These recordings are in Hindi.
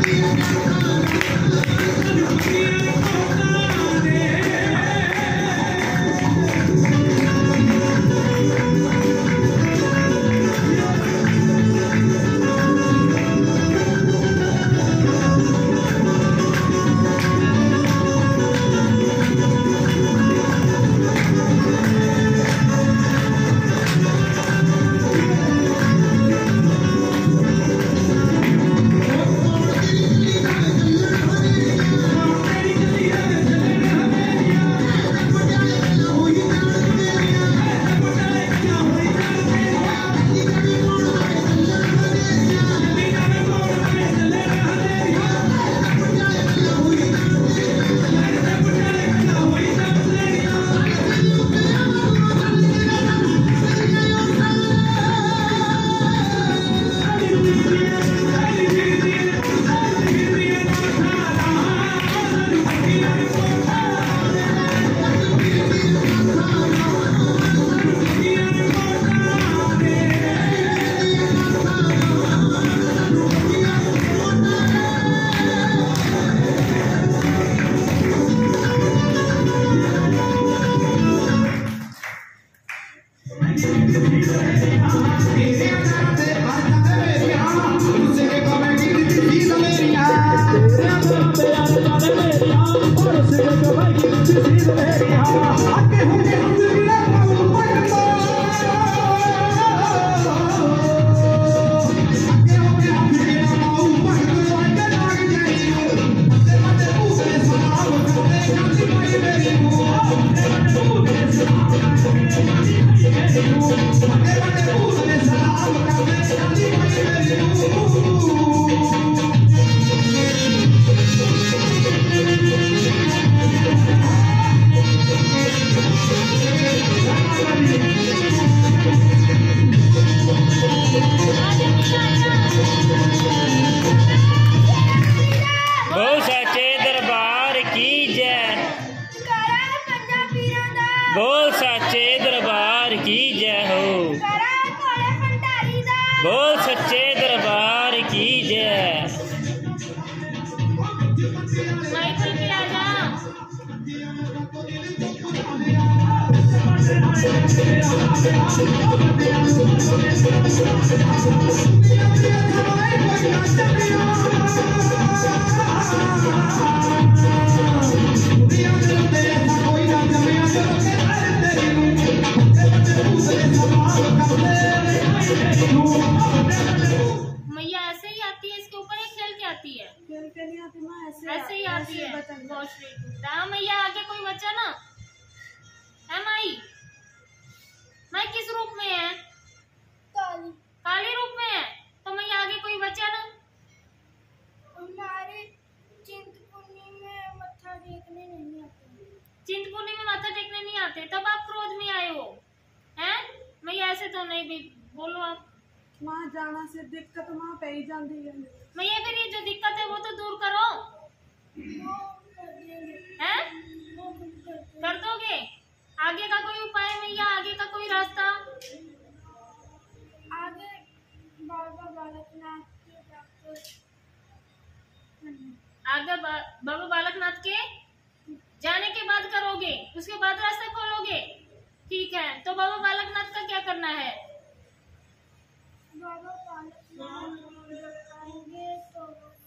बोल सच्चे दरबार की जय हो। बोल सच्चे दरबार की जय। मैया ऐसे ही आती है, इसके ऊपर एक खेल के आती है। खेल के नहीं आती माँ, ऐसे ही आती है। राम मैया आगे कोई बच्चा ना है माई। मैं किस रूप में है? काली काली रूप में है। तो मैया आगे कोई बच्चा ना। हमारे चिंतपूर्णी में मत्था टेकने नहीं आते। चिंतपूर्णी में माथा टेकने नहीं आते, तब आप क्रोध में आए हो हैं? मैया ऐसे तो नहीं भी बोलो आप। माँ जाना से दिक्कत माँ पे ही जाती है। मैया फिर ये जो दिक्कत है वो तो दूर करो हैं? कर दोगे? आगे का कोई उपाय मैया, आगे का कोई रास्ता? आगे बाबा बालकनाथ के डॉक्टर आगे बाबा बालकनाथ के जाने के बाद करोगे, उसके बाद रास्ता खोलोगे। ठीक है, तो बाबा बालकनाथ का क्या करना है? बाबा बालकनाथ आएंगे तो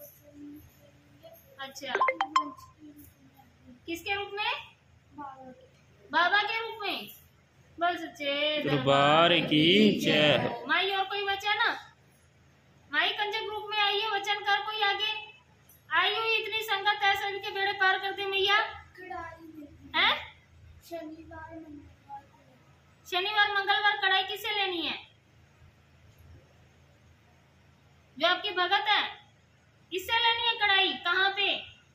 अच्छा, किसके रूप में? बाबा के रूप में। बोल सच्चे दरबार की जय हो। माई और कोई बचा ना? माई कंजक रूप में आई है, वचन कर कोई आगे आई हुई। इतनी संगत है, सभी के बेड़े पार करते मैया हैं? शनिवार मंगलवार कढ़ाई किसे लेनी है? जो आपकी भगत है, इससे लेनी है कढ़ाई। कहाँ पे?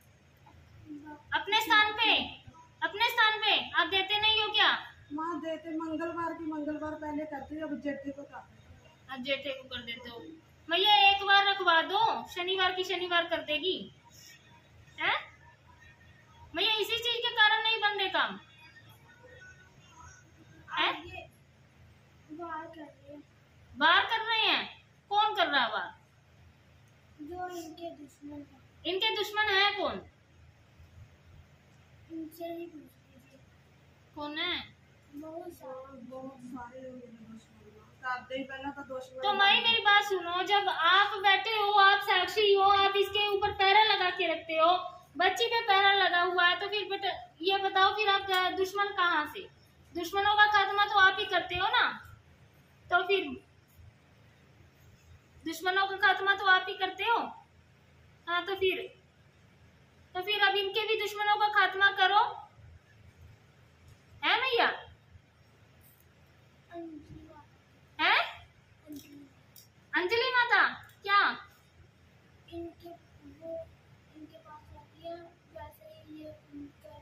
अपने स्थान पे। अपने स्थान पे आप देते नहीं हो क्या? माँ देते मंगलवार की मंगलवार पहले करते, अब जेठे को आप जेठे को कर देते हो। मैया एक बार रखवा दो, शनिवार की शनिवार कर देगी हैं? मैया इसी चीज के कारण नहीं बन रहे काम है? बाहर कर रहे हैं। कौन कर रहा है बाहर? जो इनके दुश्मन है, इनके दुश्मन है कौन? इनसे ही पूछ लीजिए। कौन है? बहुत सारे तो माई मेरी बात सुनो, जब आप बैठे हो, आप साक्षी हो, आप इसके ऊपर पैरा लगा के रखते हो, बच्ची पे पैरा लगा हुआ है, तो फिर बेटा ये बताओ फिर आप दुश्मन कहाँ से? दुश्मनों का खात्मा तो आप ही करते हो ना, तो फिर दुश्मनों का खात्मा तो आप ही करते हो। हाँ तो फिर अब इनके भी दुश्मनों का खात्मा करो, है भैया? है अंजलि माता क्या? इनके पास आती है, वैसे ही ये उनका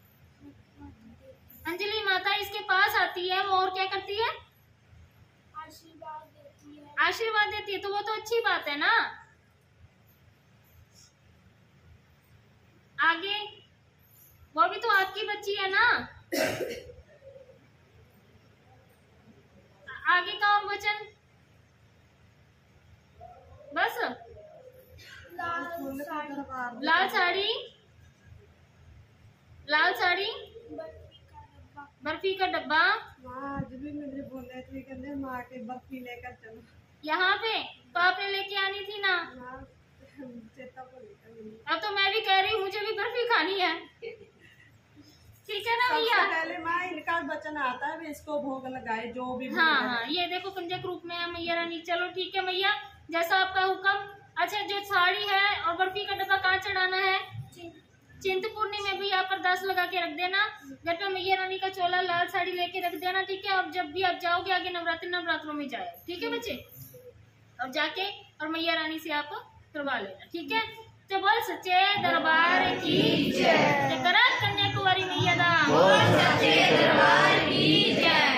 अंजलि माता इसके पास आती है, वो और क्या करती है? आशीर्वाद देती है। आशीर्वाद देती है, तो वो तो अच्छी बात है ना। आगे वो भी तो आपकी बच्ची है ना। आगे का और वचन बस। लाल साड़ी, लाल साड़ी, बर्फी का डब्बा। बर्फी का डब्बा। आज भी मुझे बोले थे कहते माँ के बर्फी लेकर चलो। यहाँ पे तो आपने लेके आनी थी ना। चेता भूल अब तो मैं भी कह रही हूँ, मुझे भी बर्फी खानी है। ठीक है ना भैया? पहले माँ इनका वचन आता है, इसको भोग लगाए जो भी। हाँ, ये देखो कंजक रूप में है मैया रानी। चलो ठीक है मैया, जैसा आपका हुक्म। अच्छा, जो साड़ी है और बर्फी का डब्बा कहाँ चढ़ाना है? चिंतपूर्णी में भी आप अरदास लगा के रख देना। घर पे मैया रानी का चोला लाल साड़ी लेके रख देना, ठीक है? अब जब भी आप जाओगे आगे नवरात्रों में जाए, ठीक है बच्चे? अब जाके और मैया रानी से आप करवा लेना, ठीक है? तो बोल सच्चे दरबार की जय। करा कन्याकुमारी मैया दा। बोल सच्चे दरबार की जय।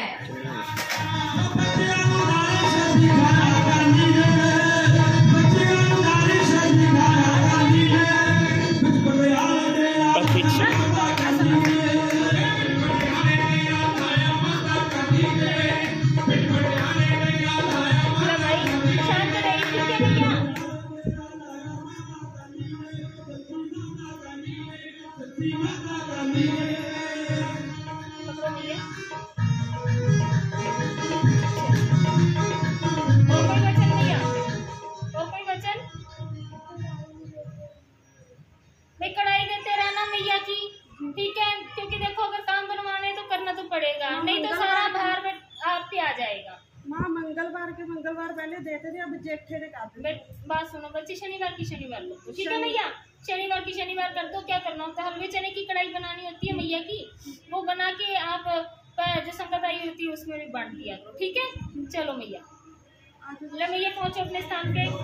कढ़ाई देते रहना मैया की, ठीक है? क्योंकि देखो अगर काम बनवाने तो करना तो पड़ेगा, नहीं तो सारा भार आप पे आ जाएगा। माँ मंगलवार पहले देते थे, अब जेठे ने काटे। बात सुनो बच्चे, शनिवार की शनिवार लो, ठीक है मैया? शनिवार की शनिवार कर दो। क्या करना होता है? हलवे चने की कढ़ाई बनानी होती है मैया की, वो बना के आप जो संगत आई होती है उसमें भी बांट दिया करो, ठीक है? चलो मैया, ले मैया पहुंचो अपने स्थान पे।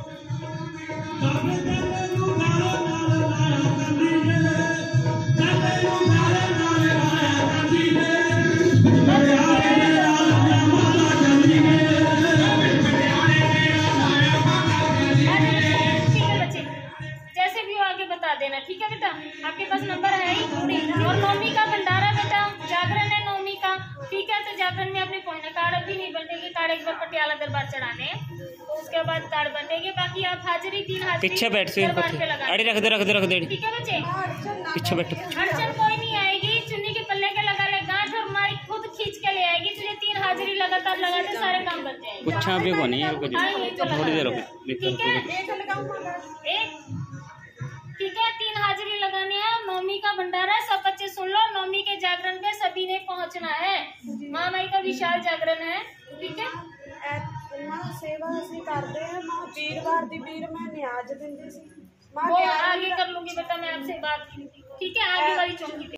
देना, ठीक है बेटा? आपके पास नंबर है ही पूरी। और नौमी का भंडारा बेटा, जागरण है नौमी का, ठीक है? तो जागरण में अपने पहुंचना, कार्ड भी नहीं बटेगी। कार्ड एक बार पटियाला दरबार चढ़ाने, तो उसके बाद कार्ड बटेगी। बाकी आप हाजिरी 3 हाजिरी पीछे बैठ से अड़ी रख दे, ठीक है बच्चे? पीछे बैठ। अड़चन कोई नहीं आएगी, चुन्नी के पल्ले के लगा ले गांठ और माई खुद खींच के ले आएगी तुझे। 3 हाजिरी लगातार लगाते सारे काम बन जाएंगे। कुछ भी नहीं है, थोड़ी देर हो ठीक है? ठीक है, 3 हाजिरी लगानी है। नौमी का भंडारा, सब बच्चे सुन लो। नौमी के जागरण पे सभी ने पहुंचना है। माँ माई का विशाल जागरण है, ठीक है? सेवा ਅਸੀਂ ਕਰਦੇ ਹਾਂ ਮਾਂ ਵੀਰਵਾਰ ਦੀ ਵੀਰ ਮੈਂ ਨਿਆਜ ਦਿੰਦੀ ਸੀ। वो आगे कर लूंगी बेटा मैं आपसे बात, ठीक है? आगे वाली चौकी